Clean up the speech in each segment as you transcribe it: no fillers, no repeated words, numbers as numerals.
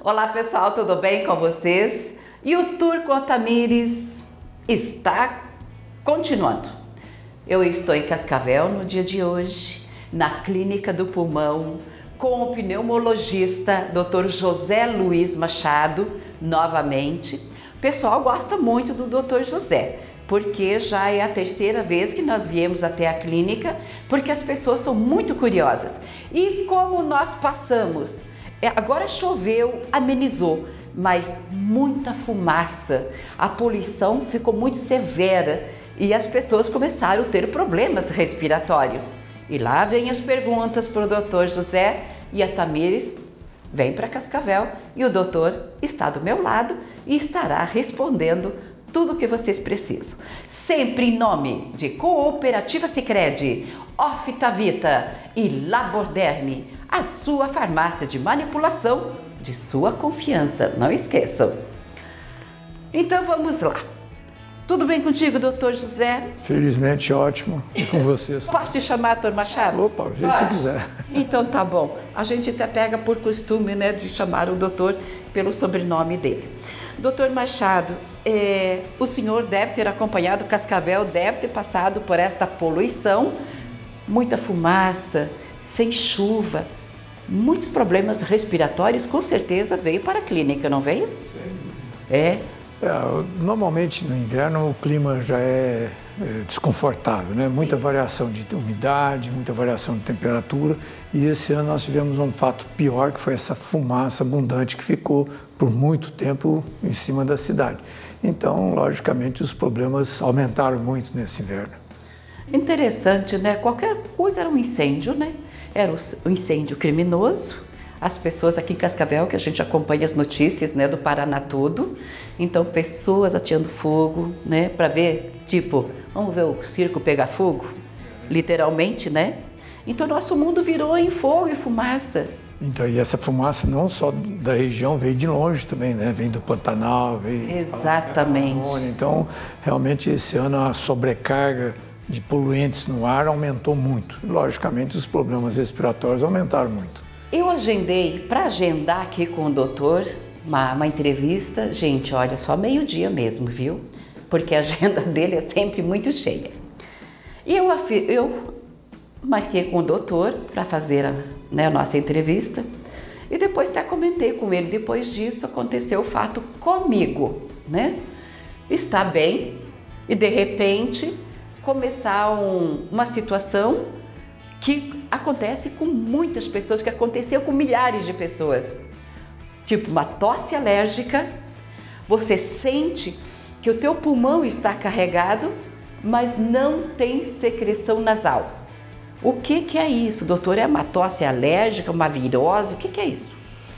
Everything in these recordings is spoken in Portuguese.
Olá pessoal, tudo bem com vocês? E o Tour com a Tamires está continuando. Eu estou em Cascavel no dia de hoje, na Clínica do Pulmão, com o pneumologista Dr. José Luiz Machado, novamente. O pessoal gosta muito do Dr. José, porque já é a terceira vez que nós viemos até a clínica, porque as pessoas são muito curiosas. E como nós passamos, agora choveu, amenizou, mas muita fumaça, a poluição ficou muito severa e as pessoas começaram a ter problemas respiratórios. E lá vem as perguntas para o doutor José e a Tamires vem para Cascavel e o doutor está do meu lado e estará respondendo tudo o que vocês precisam. Sempre em nome de Cooperativa Sicredi, Oftavita e Laborderme, a sua farmácia de manipulação de sua confiança, não esqueçam. Então vamos lá. Tudo bem contigo, doutor José? Felizmente ótimo, e com vocês. Posso te chamar, doutor Machado? Opa, o jeito que você quiser. Então tá bom. A gente até pega por costume, né, de chamar o doutor pelo sobrenome dele. Doutor Machado, o senhor deve ter acompanhado Cascavel, deve ter passado por esta poluição, muita fumaça, sem chuva, muitos problemas respiratórios, com certeza veio para a clínica, não veio? Sim. Normalmente no inverno o clima já é desconfortável, né? Sim. Muita variação de umidade, muita variação de temperatura, e esse ano nós tivemos um fato pior, que foi essa fumaça abundante que ficou por muito tempo em cima da cidade. Então, logicamente, os problemas aumentaram muito nesse inverno. Interessante, né? Qualquer coisa era um incêndio, né? Era um incêndio criminoso. As pessoas aqui em Cascavel, que a gente acompanha as notícias, né, do Paraná todo, então pessoas ateando fogo, né, para ver, tipo, vamos ver o circo pegar fogo, literalmente, né? Então nosso mundo virou em fogo e fumaça. Então, e essa fumaça não só da região, veio de longe também, né? Vem do Pantanal, veio... Exatamente. Então, realmente, esse ano a sobrecarga de poluentes no ar aumentou muito. Logicamente, os problemas respiratórios aumentaram muito. Eu agendei, para agendar aqui com o doutor, uma entrevista, gente, olha, só meio-dia mesmo, viu? Porque a agenda dele é sempre muito cheia. E eu marquei com o doutor para fazer a nossa entrevista e depois até comentei com ele. Depois disso aconteceu o fato comigo, né? Está bem e de repente começar uma situação que acontece com muitas pessoas, que aconteceu com milhares de pessoas. Tipo uma tosse alérgica, você sente que o teu pulmão está carregado, mas não tem secreção nasal. O que é isso, doutor? É uma tosse alérgica, uma virose? O que é isso?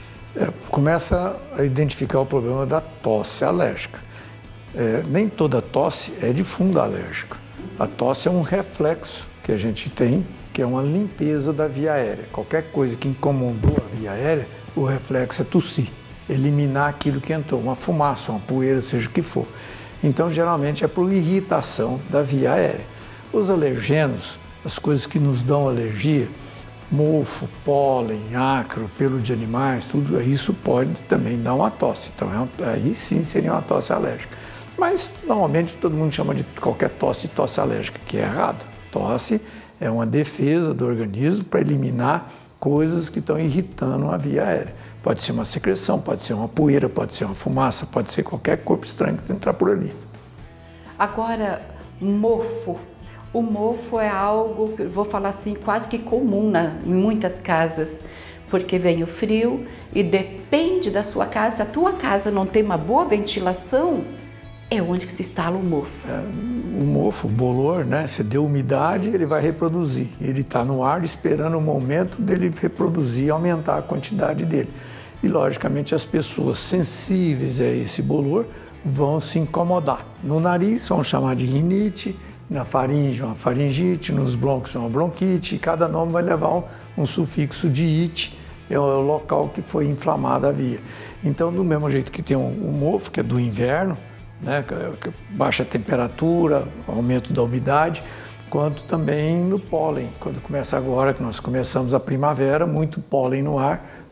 Começa a identificar o problema da tosse alérgica. Nem toda tosse é de fundo alérgico. A tosse é um reflexo que a gente tem, que é uma limpeza da via aérea. Qualquer coisa que incomodou a via aérea, o reflexo é tossir, eliminar aquilo que entrou, uma fumaça, uma poeira, seja o que for. Então, geralmente é por irritação da via aérea. Os alergenos, as coisas que nos dão alergia, mofo, pólen, ácaro, pelo de animais, tudo isso pode também dar uma tosse. Então, aí sim seria uma tosse alérgica. Mas, normalmente, todo mundo chama de qualquer tosse de tosse alérgica, que é errado. Tosse é uma defesa do organismo para eliminar coisas que estão irritando a via aérea. Pode ser uma secreção, pode ser uma poeira, pode ser uma fumaça, pode ser qualquer corpo estranho que entrar por ali. Agora, mofo. O mofo é algo, vou falar assim, quase que comum em muitas casas, porque vem o frio e depende da sua casa. Se a tua casa não tem uma boa ventilação, é onde que se instala o mofo. O mofo, o bolor, né? Você deu umidade, ele vai reproduzir. Ele está no ar esperando o momento dele reproduzir e aumentar a quantidade dele. E, logicamente, as pessoas sensíveis a esse bolor vão se incomodar. No nariz, vão chamar de rinite, na faringe, uma faringite, nos brônquios, uma bronquite. Cada nome vai levar um sufixo de ite, é o local que foi inflamada a via. Então, do mesmo jeito que tem o mofo, que é do inverno, né, baixa temperatura, aumento da umidade, quanto também no pólen. Quando começa agora, que nós começamos a primavera, muito pólen no ar,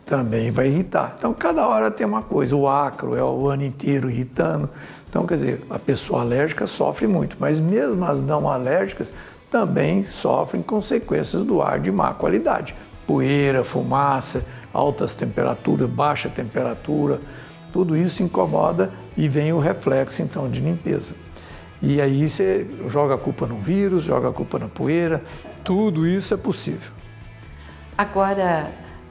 também vai irritar. Então, cada hora tem uma coisa. O ácaro é o ano inteiro irritando. Então, quer dizer, a pessoa alérgica sofre muito, mas mesmo as não alérgicas também sofrem consequências do ar de má qualidade. Poeira, fumaça, altas temperaturas, baixa temperatura, tudo isso incomoda e vem o reflexo, então, de limpeza. E aí você joga a culpa no vírus, joga a culpa na poeira, tudo isso é possível. Agora,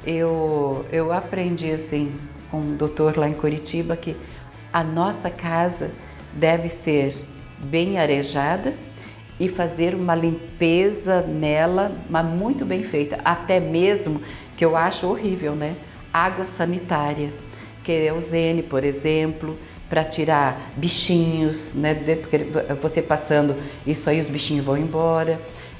eu aprendi assim com um doutor lá em Curitiba que a nossa casa deve ser bem arejada e fazer uma limpeza nela, mas muito bem feita. Até mesmo, que eu acho horrível, né? Água sanitária, querosene, por exemplo, para tirar bichinhos, né? Porque você passando isso aí, os bichinhos vão embora.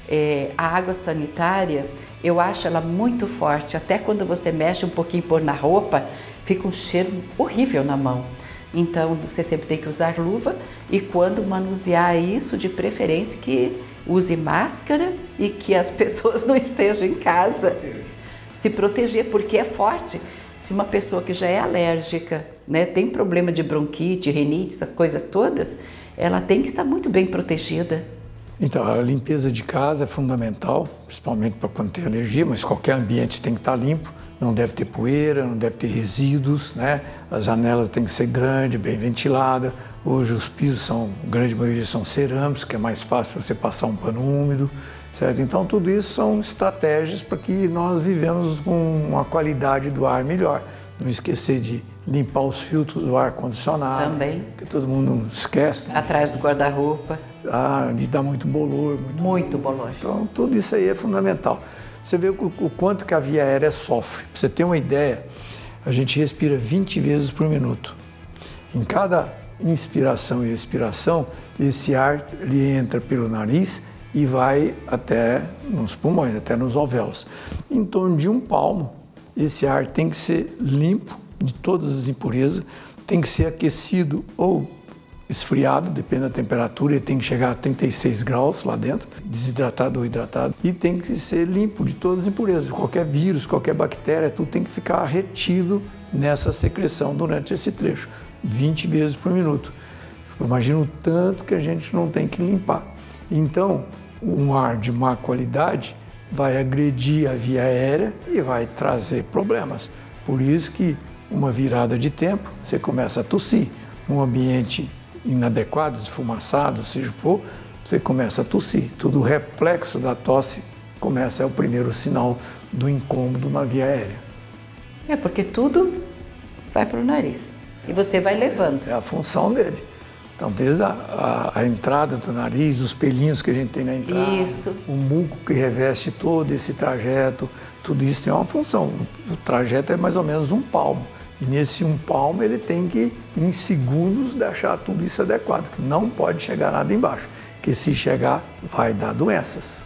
A água sanitária, eu acho ela muito forte. Até quando você mexe um pouquinho por na roupa, fica um cheiro horrível na mão. Então, você sempre tem que usar luva e quando manusear isso, de preferência que use máscara e que as pessoas não estejam em casa. Se proteger, porque é forte. Se uma pessoa que já é alérgica, né, tem problema de bronquite, rinite, essas coisas todas, ela tem que estar muito bem protegida. Então, a limpeza de casa é fundamental, principalmente para quando tem alergia, mas qualquer ambiente tem que estar limpo, não deve ter poeira, não deve ter resíduos, né? As janelas têm que ser grandes, bem ventiladas. Hoje os pisos a grande maioria são cerâmicos, que é mais fácil você passar um pano úmido, certo? Então, tudo isso são estratégias para que nós vivemos com uma qualidade do ar melhor. Não esquecer de limpar os filtros do ar-condicionado. Também. Que todo mundo esquece. Né? Atrás do guarda-roupa. De dar muito bolor. Muito bolor. Então, tudo isso aí é fundamental. Você vê o quanto que a via aérea sofre. Para você ter uma ideia, a gente respira 20 vezes por minuto. Em cada inspiração e expiração, esse ar ele entra pelo nariz e vai até nos pulmões, até nos alvéolos. Em torno de 1 palmo, esse ar tem que ser limpo de todas as impurezas, tem que ser aquecido ou esfriado, depende da temperatura, ele tem que chegar a 36 graus lá dentro, desidratado ou hidratado, e tem que ser limpo de todas as impurezas, qualquer vírus, qualquer bactéria, tudo tem que ficar retido nessa secreção durante esse trecho, 20 vezes por minuto. Imagina o tanto que a gente não tem que limpar. Então, um ar de má qualidade vai agredir a via aérea e vai trazer problemas. Por isso que uma virada de tempo, você começa a tossir. Um ambiente inadequado, esfumaçado, seja for, você começa a tossir. Tudo o reflexo da tosse é o primeiro sinal do incômodo na via aérea. Porque tudo vai para o nariz e você vai levando. É a função dele. Então, desde a entrada do nariz, os pelinhos que a gente tem na entrada, isso. O muco que reveste todo esse trajeto, tudo isso tem uma função. O trajeto é mais ou menos 1 palmo. E nesse 1 palmo ele tem que, em segundos, deixar tudo isso adequado. Não pode chegar nada embaixo, porque se chegar, vai dar doenças.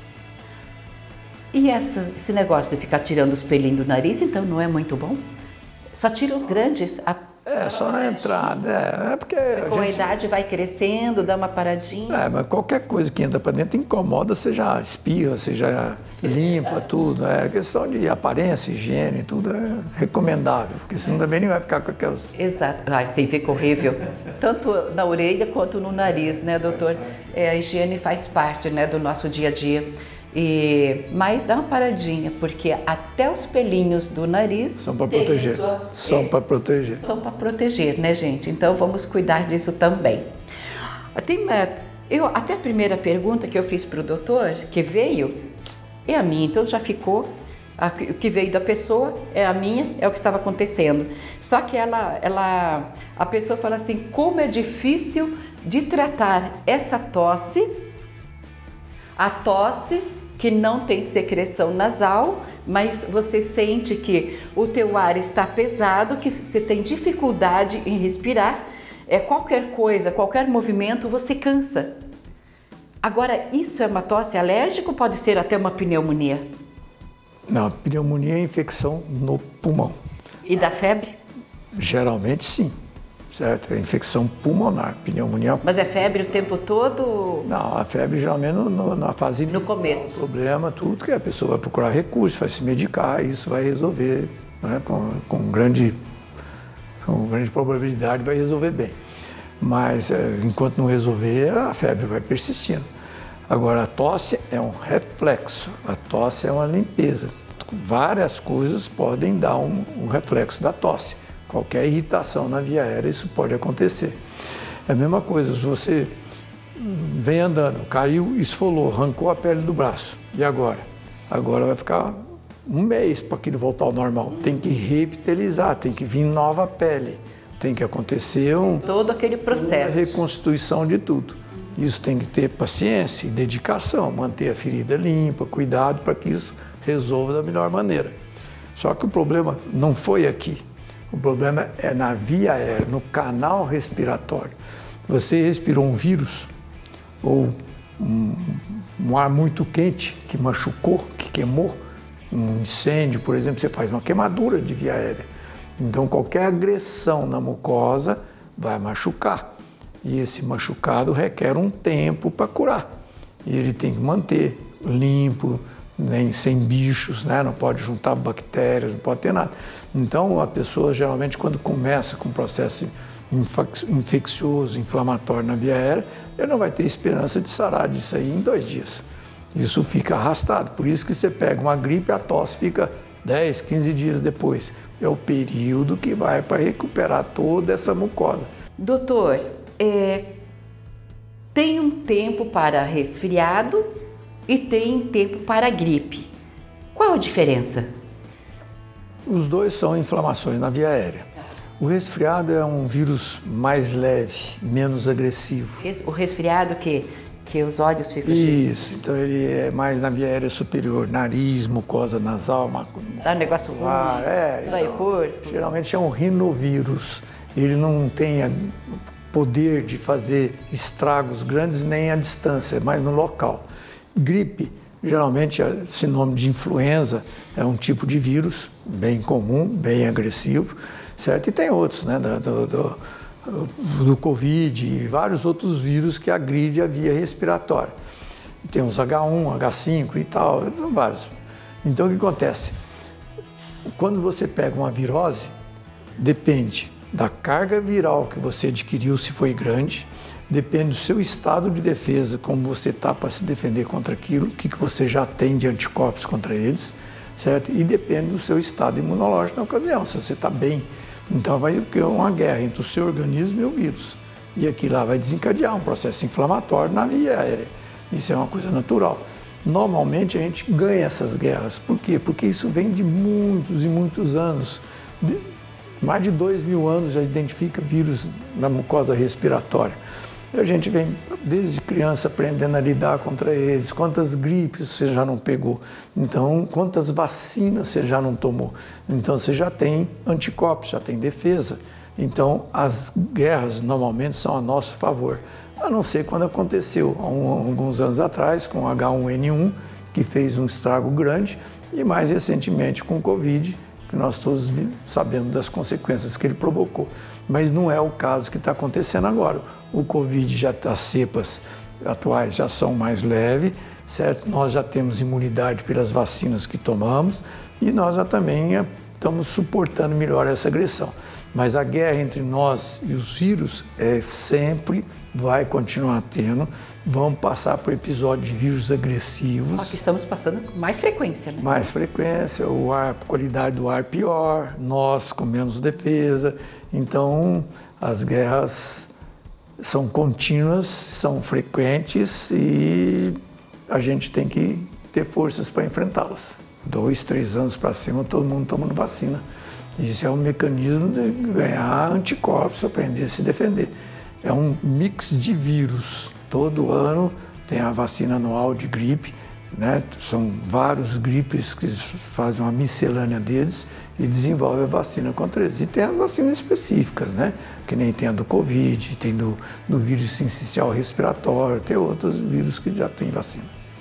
E esse negócio de ficar tirando os pelinhos do nariz, então não é muito bom? Só tira os grandes. Só na entrada. É porque com a idade vai crescendo, dá uma paradinha. Mas qualquer coisa que entra para dentro incomoda, você já espirra, você já limpa tudo. É questão de aparência, higiene, tudo é recomendável, porque senão também não vai ficar com aquelas... Exato. Sim, fica horrível. Tanto na orelha quanto no nariz, né, doutor? A higiene faz parte, né, do nosso dia a dia. Mas dá uma paradinha, porque até os pelinhos do nariz... São para proteger. São para proteger. São para proteger, né, gente? Então vamos cuidar disso também. Até a primeira pergunta que eu fiz para o doutor, que veio, é a minha, então já ficou. O que veio da pessoa é a minha, é o que estava acontecendo. Só que a pessoa fala assim, como é difícil de tratar essa tosse, a tosse que não tem secreção nasal, mas você sente que o teu ar está pesado, que você tem dificuldade em respirar, qualquer coisa, qualquer movimento, você cansa. Agora, isso é uma tosse alérgica ou pode ser até uma pneumonia? Não, pneumonia é infecção no pulmão. E da febre? Geralmente sim. Certo? É infecção pulmonar, pneumonia. Mas é febre o tempo todo? Não, a febre geralmente na fase... No começo. Problema, tudo, que a pessoa vai procurar recursos, vai se medicar, isso vai resolver né? Com grande probabilidade vai resolver bem. Mas enquanto não resolver, a febre vai persistindo. Agora, a tosse é um reflexo, a tosse é uma limpeza. Várias coisas podem dar um reflexo da tosse. Qualquer irritação na via aérea, isso pode acontecer. É a mesma coisa, se você vem andando, caiu, esfolou, arrancou a pele do braço. E agora? Agora vai ficar um mês para aquilo voltar ao normal. Tem que reepitelizar, tem que vir nova pele. Tem que acontecer todo aquele processo. Uma reconstituição de tudo. Isso tem que ter paciência e dedicação, manter a ferida limpa, cuidado para que isso resolva da melhor maneira. Só que o problema não foi aqui. O problema é na via aérea, no canal respiratório. Você respirou um vírus ou um ar muito quente que machucou, que queimou, um incêndio, por exemplo, você faz uma queimadura de via aérea. Então, qualquer agressão na mucosa vai machucar. E esse machucado requer um tempo para curar. E ele tem que manter limpo, nem sem bichos, né? Não pode juntar bactérias, não pode ter nada. Então, a pessoa, geralmente, quando começa com um processo infeccioso, inflamatório na via aérea, ele não vai ter esperança de sarar disso aí em 2 dias. Isso fica arrastado. Por isso que você pega uma gripe, a tosse fica 10, 15 dias depois. É o período que vai para recuperar toda essa mucosa. Doutor, tem um tempo para resfriado e tem tempo para gripe. Qual a diferença? Os dois são inflamações na via aérea. O resfriado é um vírus mais leve, menos agressivo. O resfriado que os olhos ficam... Isso, então ele é mais na via aérea superior, nariz, mucosa nasal, dá um negócio ruim, dói o corpo. Geralmente é um rinovírus. Ele não tem poder de fazer estragos grandes nem à distância, mas no local. Gripe, geralmente é sinônimo de influenza, é um tipo de vírus bem comum, bem agressivo, certo? E tem outros, né, do Covid e vários outros vírus que agridem a via respiratória. E tem os H1, H5 e tal, são vários. Então, o que acontece? Quando você pega uma virose, depende da carga viral que você adquiriu, se foi grande, depende do seu estado de defesa, como você está para se defender contra aquilo, o que você já tem de anticorpos contra eles, certo? E depende do seu estado imunológico na ocasião, se você está bem. Então vai ter uma guerra entre o seu organismo e o vírus. E aquilo lá vai desencadear um processo inflamatório na via aérea. Isso é uma coisa natural. Normalmente a gente ganha essas guerras. Por quê? Porque isso vem de muitos e muitos anos. Mais de 2.000 anos já identifica vírus na mucosa respiratória. E a gente vem desde criança aprendendo a lidar contra eles. Quantas gripes você já não pegou? Então, quantas vacinas você já não tomou? Então, você já tem anticorpos, já tem defesa. Então, as guerras normalmente são a nosso favor. A não ser quando aconteceu há alguns anos atrás com o H1N1, que fez um estrago grande, e mais recentemente com o Covid, que nós todos sabemos das consequências que ele provocou. Mas não é o caso que está acontecendo agora. O Covid, as cepas atuais já são mais leves, certo? Nós já temos imunidade pelas vacinas que tomamos e nós já também estamos suportando melhor essa agressão. Mas a guerra entre nós e os vírus sempre vai continuar tendo. Vamos passar por episódios de vírus agressivos. Só que estamos passando com mais frequência, né? Mais frequência, a qualidade do ar pior, nós com menos defesa. Então, as guerras são contínuas, são frequentes e a gente tem que ter forças para enfrentá-las. 2, 3 anos para cima, todo mundo tomando vacina. Isso é um mecanismo de ganhar anticorpos, aprender a se defender. É um mix de vírus. Todo ano tem a vacina anual de gripe, né? São vários gripes que fazem uma miscelânea deles e desenvolvem a vacina contra eles. E tem as vacinas específicas, né? Que nem tem a do Covid, tem do vírus sincicial respiratório, tem outros vírus que já tem vacina.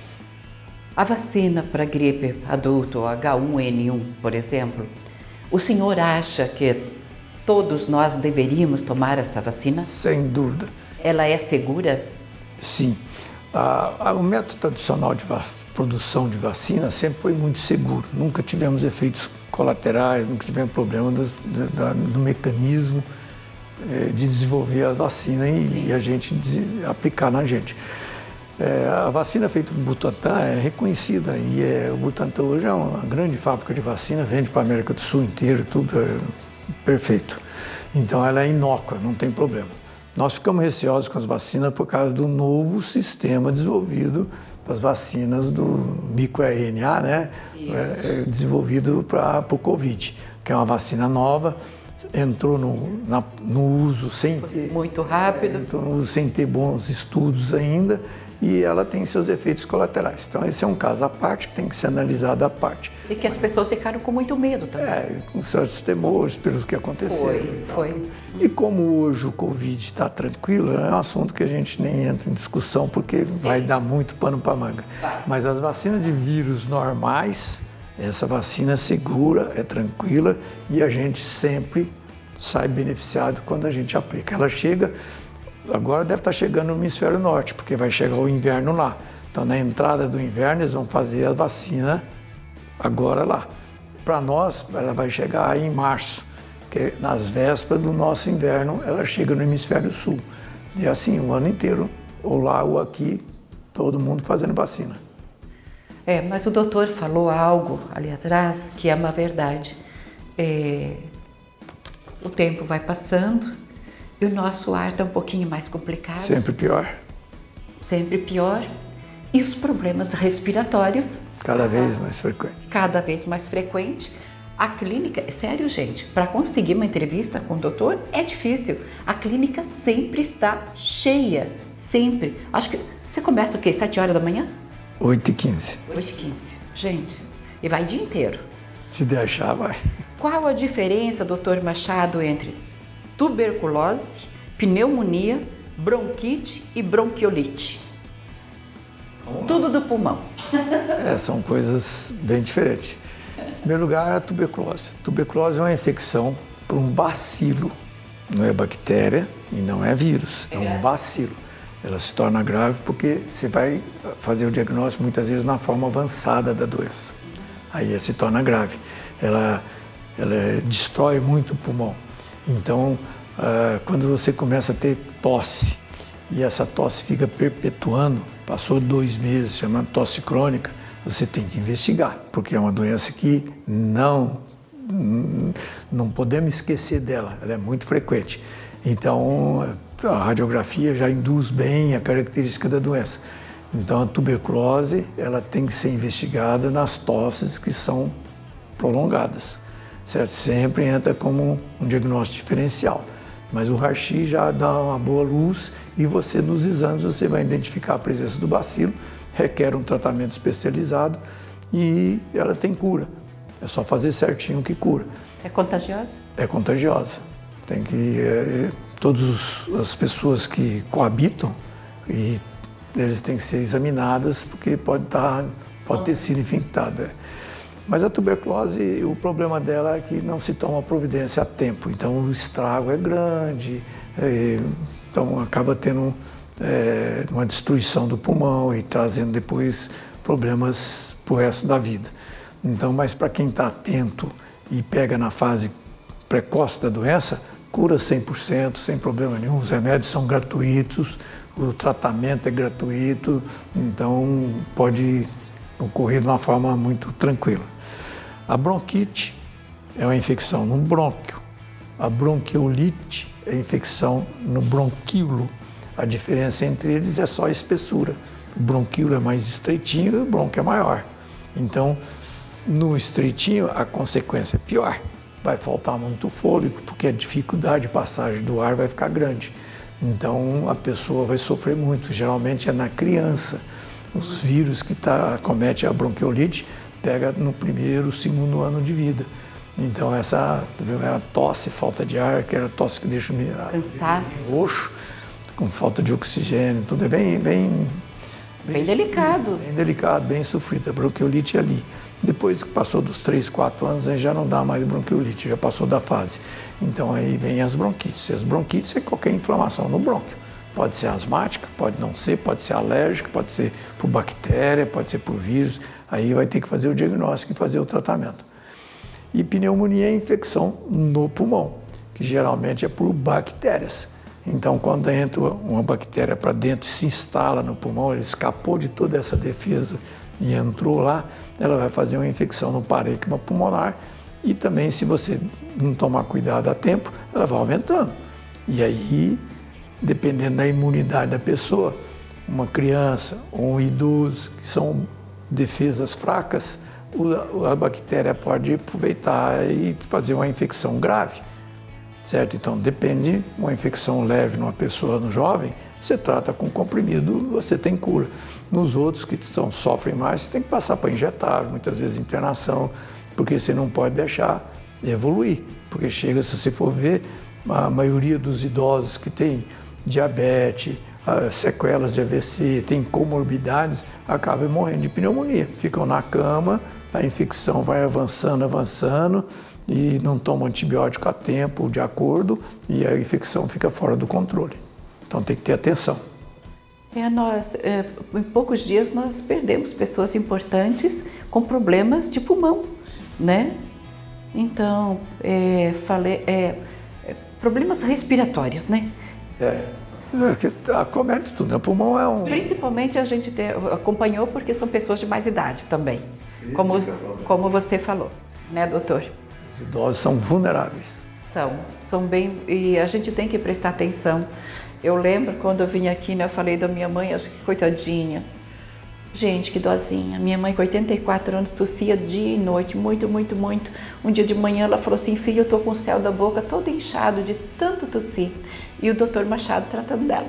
A vacina para gripe adulto, H1N1, por exemplo, o senhor acha que todos nós deveríamos tomar essa vacina? Sem dúvida. Ela é segura? Sim. O método tradicional produção de vacina sempre foi muito seguro. Nunca tivemos efeitos colaterais, nunca tivemos problema do mecanismo de desenvolver a vacina e a gente aplicar na gente. A vacina feita por Butantan é reconhecida e o Butantan hoje é uma grande fábrica de vacina, vende para a América do Sul inteira, tudo é perfeito. Então ela é inócua, não tem problema. Nós ficamos receosos com as vacinas por causa do novo sistema desenvolvido para as vacinas do microRNA, né? Desenvolvido para o Covid, que é uma vacina nova, entrou no uso sem ter... Muito rápido. Entrou no uso sem ter bons estudos ainda e ela tem seus efeitos colaterais. Então esse é um caso à parte que tem que ser analisado à parte. E que as pessoas ficaram com muito medo também. Com certos temores pelos que aconteceram. Foi. E como hoje o Covid está tranquilo, é um assunto que a gente nem entra em discussão porque vai dar muito pano para manga. Mas as vacinas de vírus normais, essa vacina é segura, é tranquila e a gente sempre sai beneficiado quando a gente aplica. Ela chega, agora deve estar chegando no hemisfério norte, porque vai chegar o inverno lá. Então na entrada do inverno eles vão fazer a vacina agora lá. Para nós, ela vai chegar aí em março, que nas vésperas do nosso inverno, ela chega no hemisfério sul. E assim, o ano inteiro, ou lá ou aqui, todo mundo fazendo vacina. Mas o doutor falou algo ali atrás que é uma verdade. O tempo vai passando e o nosso ar está um pouquinho mais complicado. Sempre pior. Sempre pior. E os problemas respiratórios... Cada vez mais frequente. Cada vez mais frequente. A clínica, sério gente, para conseguir uma entrevista com o doutor é difícil. A clínica sempre está cheia, sempre. Acho que você começa o quê? 7 horas da manhã? 8h15. 8h15. Gente, e vai o dia inteiro. Se deixar, vai. Qual a diferença, doutor Machado, entre tuberculose, pneumonia, bronquite e bronquiolite? Tudo do pulmão. São coisas bem diferentes. Em primeiro lugar, a tuberculose. Tuberculose é uma infecção por um bacilo. Não é bactéria e não é vírus, é um bacilo. Ela se torna grave porque você vai fazer o diagnóstico muitas vezes na forma avançada da doença. Aí ela se torna grave. Ela destrói muito o pulmão. Então, quando você começa a ter tosse e essa tosse fica perpetuando, passou 2 meses, chamando tosse crônica, você tem que investigar, porque é uma doença que não podemos esquecer dela, ela é muito frequente. Então, a radiografia já induz bem a característica da doença. Então, a tuberculose, ela tem que ser investigada nas tosses que são prolongadas, certo? Sempre entra como um diagnóstico diferencial. Mas o raio-x já dá uma boa luz e você, nos exames, você vai identificar a presença do bacilo, requer um tratamento especializado e ela tem cura. É só fazer certinho que cura. É contagiosa? É contagiosa. Tem que... todas as pessoas que coabitam, e eles têm que ser examinadas porque pode ter sido infectada. Mas a tuberculose, o problema dela é que não se toma providência a tempo, então o estrago é grande, então acaba tendo uma destruição do pulmão e trazendo depois problemas para o resto da vida. Então, mas para quem está atento e pega na fase precoce da doença, cura 100%, sem problema nenhum, os remédios são gratuitos, o tratamento é gratuito, então pode ocorrer de uma forma muito tranquila. A bronquite é uma infecção no brônquio. A bronquiolite é infecção no bronquíolo. A diferença entre eles é só a espessura. O bronquíolo é mais estreitinho e o brônquio é maior. Então, no estreitinho, a consequência é pior. Vai faltar muito fôlego, porque a dificuldade de passagem do ar vai ficar grande. Então, a pessoa vai sofrer muito. Geralmente é na criança. Os vírus que comete a bronquiolite pega no 1º, 2º ano de vida. Então essa tosse, falta de ar, aquela tosse que deixa o menino roxo, com falta de oxigênio, tudo é bem delicado. Bem delicado, bem sofrido. A bronquiolite é ali. Depois que passou dos 3, 4 anos, aí já não dá mais bronquiolite, já passou da fase. Então aí vem as bronquites. As bronquites é qualquer inflamação no brônquio. Pode ser asmática, pode não ser, pode ser alérgica, pode ser por bactéria, pode ser por vírus. Aí vai ter que fazer o diagnóstico e fazer o tratamento. E pneumonia é infecção no pulmão, que geralmente é por bactérias. Então, quando entra uma bactéria para dentro e se instala no pulmão, ele escapou de toda essa defesa e entrou lá, ela vai fazer uma infecção no parênquima pulmonar e também, se você não tomar cuidado a tempo, ela vai aumentando. E aí, dependendo da imunidade da pessoa, uma criança ou um idoso, que são defesas fracas, a bactéria pode aproveitar e fazer uma infecção grave. Certo? Então, depende, uma infecção leve numa pessoa, no jovem, você trata com comprimido, você tem cura. Nos outros que sofrem mais, você tem que passar para injetar, muitas vezes internação, porque você não pode deixar evoluir. Porque chega, se você for ver, a maioria dos idosos que tem diabetes, sequelas de AVC, tem comorbidades, acabam morrendo de pneumonia. Ficam na cama, a infecção vai avançando, e não toma antibiótico a tempo, de acordo, e a infecção fica fora do controle. Então tem que ter atenção. Em poucos dias nós perdemos pessoas importantes com problemas de pulmão, né? Então, problemas respiratórios, né? Acomete tudo, né? O pulmão é um... Principalmente a gente acompanhou porque são pessoas de mais idade também, como você falou, né, doutor? Os idosos são vulneráveis. São bem, e a gente tem que prestar atenção. Eu lembro quando eu vim aqui, né, eu falei da minha mãe, acho que coitadinha. Gente, que dozinha. Minha mãe com 84 anos tossia dia e noite, muito, muito, muito. Um dia de manhã ela falou assim, filho, eu tô com o céu da boca todo inchado de tanto tossir. E o doutor Machado tratando dela.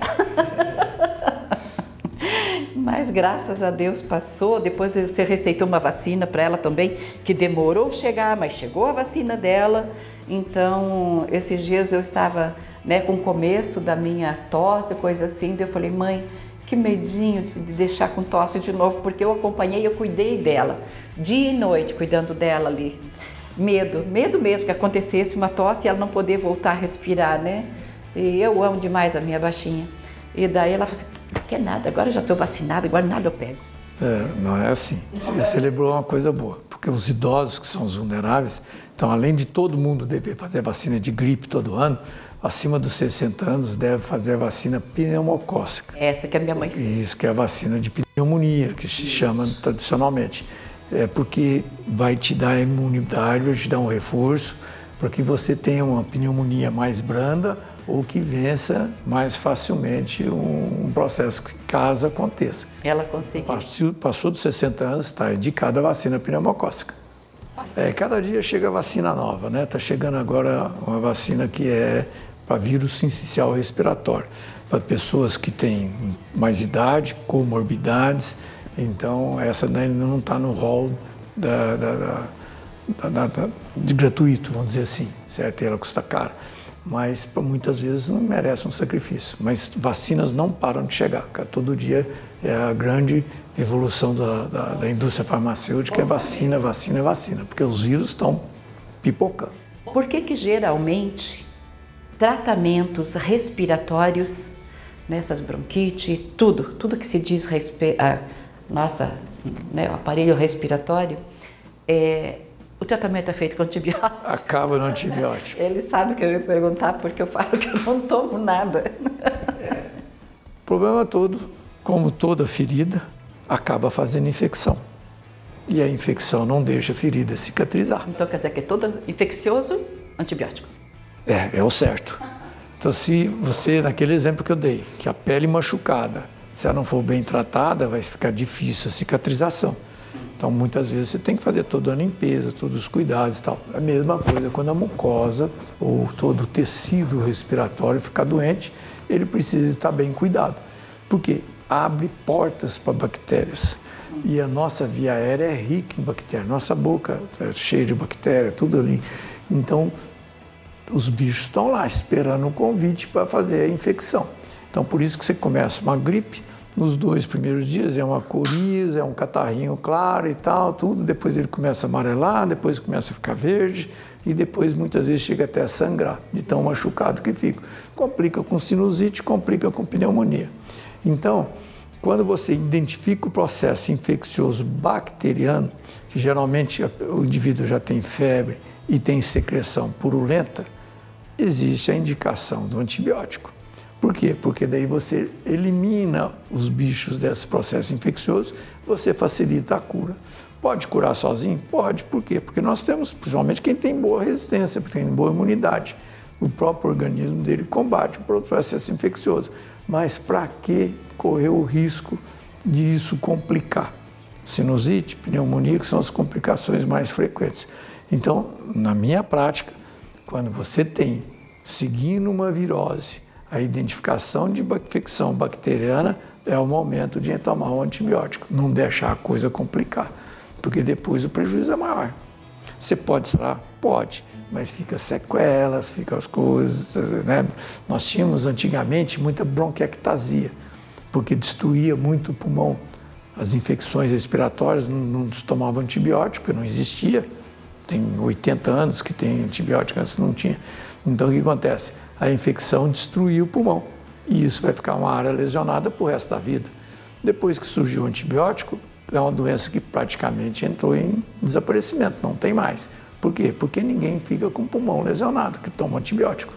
Mas graças a Deus passou, depois você receitou uma vacina para ela também, que demorou chegar, mas chegou a vacina dela. Então, esses dias eu estava, né, com o começo da minha tosse, coisa assim, eu falei, mãe, que medinho de deixar com tosse de novo, porque eu acompanhei, eu cuidei dela, dia e noite cuidando dela ali. Medo mesmo que acontecesse uma tosse e ela não poder voltar a respirar, né? E eu amo demais a minha baixinha. E daí ela falou assim, não quer nada, agora eu já estou vacinada, agora nada eu pego. Não é assim. Você lembrou uma coisa boa, porque os idosos que são os vulneráveis, então além de todo mundo dever fazer vacina de gripe todo ano, acima dos 60 anos deve fazer a vacina pneumocócica. Essa que a minha mãe fez. Isso, que é a vacina de pneumonia, que se chama tradicionalmente. É porque vai te dar imunidade, vai te dar um reforço, para que você tenha uma pneumonia mais branda ou que vença mais facilmente um processo que caso aconteça. Ela conseguiu. Passou dos 60 anos, está indicada a vacina pneumocócica. Cada dia chega vacina nova, né? Está chegando agora uma vacina que é para vírus sincicial respiratório, para pessoas que têm mais idade, comorbidades. Então, essa ainda não está no rol de gratuito, vamos dizer assim, certo? E ela custa cara, mas muitas vezes não merece um sacrifício. Mas vacinas não param de chegar, todo dia é a grande evolução da indústria farmacêutica, é vacina, vacina, vacina, porque os vírus estão pipocando. Por que geralmente tratamentos respiratórios, nessas bronquites, tudo que se diz o aparelho respiratório, o tratamento é feito com antibiótico? Acaba no antibiótico. Ele sabe que eu ia perguntar porque eu falo que eu não tomo nada. O problema todo, como toda ferida, acaba fazendo infecção. E a infecção não deixa a ferida cicatrizar. Então quer dizer que é todo infeccioso, antibiótico? É o certo. Então se você, naquele exemplo que eu dei, que a pele machucada, se ela não for bem tratada, vai ficar difícil a cicatrização. Então, muitas vezes você tem que fazer toda a limpeza, todos os cuidados e tal. A mesma coisa quando a mucosa ou todo o tecido respiratório ficar doente, ele precisa estar bem cuidado. Porque abre portas para bactérias. E a nossa via aérea é rica em bactérias. Nossa boca é cheia de bactérias, tudo ali. Então, os bichos estão lá esperando o convite para fazer a infecção. Então, por isso que você começa uma gripe, Nos 2 primeiros dias é uma coriza, é um catarrinho claro e tal, tudo. Depois ele começa a amarelar, depois começa a ficar verde e depois muitas vezes chega até a sangrar, de tão machucado que fica. Complica com sinusite, complica com pneumonia. Então, quando você identifica o processo infeccioso bacteriano, que geralmente o indivíduo já tem febre e tem secreção purulenta, existe a indicação do antibiótico. Por quê? Porque daí você elimina os bichos desse processo infeccioso, você facilita a cura. Pode curar sozinho? Pode. Por quê? Porque nós temos, principalmente quem tem boa resistência, tem boa imunidade. O próprio organismo dele combate o processo infeccioso. Mas para que correr o risco de isso complicar? Sinusite, pneumonia, que são as complicações mais frequentes. Então, na minha prática, quando você tem, seguindo uma virose, a identificação de infecção bacteriana, é o momento de tomar um antibiótico, não deixar a coisa complicar, porque depois o prejuízo é maior. Você pode sarar? Pode, mas fica sequelas, fica as coisas, né? Nós tínhamos antigamente muita bronquiectasia, porque destruía muito o pulmão. As infecções respiratórias não se tomava antibiótico, não existia. Tem 80 anos que tem antibiótico, antes não tinha. Então o que acontece? A infecção destruiu o pulmão e isso vai ficar uma área lesionada para o resto da vida. Depois que surgiu o antibiótico, é uma doença que praticamente entrou em desaparecimento, não tem mais. Por quê? Porque ninguém fica com o pulmão lesionado que toma antibiótico.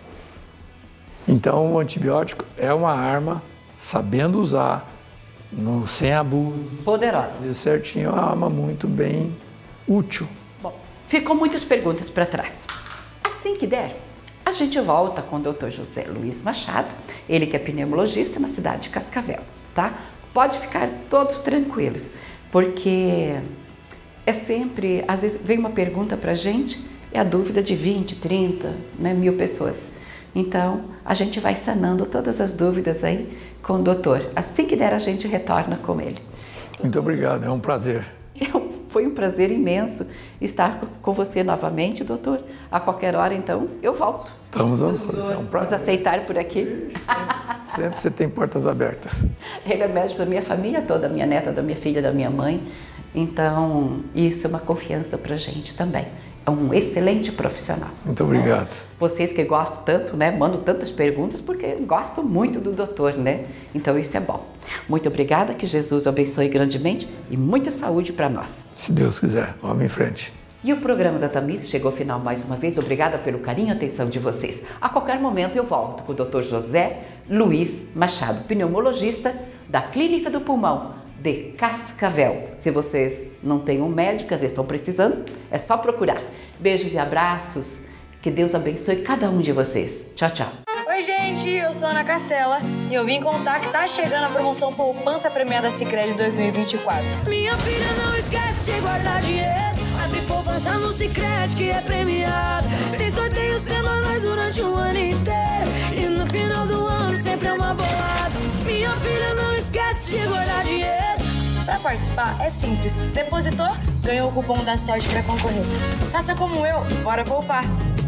Então o antibiótico é uma arma, sabendo usar, sem abuso. Poderosa. Fazer certinho, é uma arma muito bem útil. Bom, ficou muitas perguntas para trás. Assim que der, a gente volta com o Dr. José Luiz Machado, ele que é pneumologista na cidade de Cascavel, tá? Pode ficar todos tranquilos, porque é sempre, às vezes vem uma pergunta pra gente, é a dúvida de 20, 30, né, 1000 pessoas. Então, a gente vai sanando todas as dúvidas aí com o doutor. Assim que der, a gente retorna com ele. Muito obrigado, é um prazer. Foi um prazer imenso estar com você novamente, doutor. A qualquer hora, então, eu volto. Estamos é um prazer. Nos aceitar por aqui. Sempre você tem portas abertas. Ele é médico da minha família toda, da minha neta, da minha filha, da minha mãe. Então, isso é uma confiança pra gente também. É um excelente profissional. Muito obrigado. Vocês que gostam tanto, né? Mandam tantas perguntas porque gostam muito do doutor, né? Então isso é bom. Muito obrigada, que Jesus o abençoe grandemente e muita saúde para nós. Se Deus quiser, vamos em frente. E o programa da Tamires chegou ao final mais uma vez. Obrigada pelo carinho e atenção de vocês. A qualquer momento eu volto com o Dr. José Luiz Machado, pneumologista da Clínica do Pulmão de Cascavel. Se vocês não têm um médico, às vezes estão precisando, é só procurar. Beijos e abraços, que Deus abençoe cada um de vocês. Tchau, tchau. Oi, gente, eu sou a Ana Castela e eu vim contar que tá chegando a promoção Poupança Premiada Sicredi 2024. Minha filha, não esquece de guardar dinheiro. Abre poupança no Sicredi que é premiado. Tem sorteios semanais durante o ano inteiro. E no final do ano sempre é uma bolada. Minha filha, não esquece de guardar dinheiro. Para participar é simples. Depositou, ganhou o cupom da sorte para concorrer. Faça como eu, bora poupar!